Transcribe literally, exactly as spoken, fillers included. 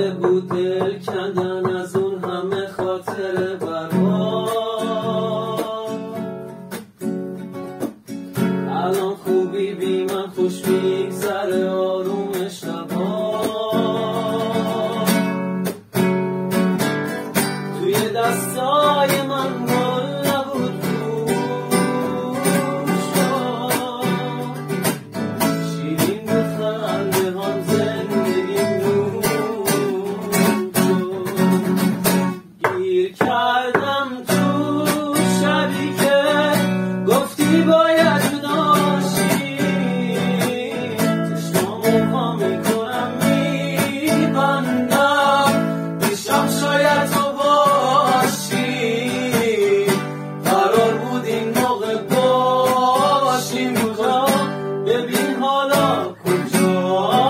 شده بود دل کندن از اون همه خاطر برباد. الان خوبی بی من خوش میگذره آروم شبا. توی دستای من گل نبود روشا، شیرین به خنده هم زندگی نور شد. گیر کردم تو شبی که گفتی باید جداشی، تشنام و پا میکن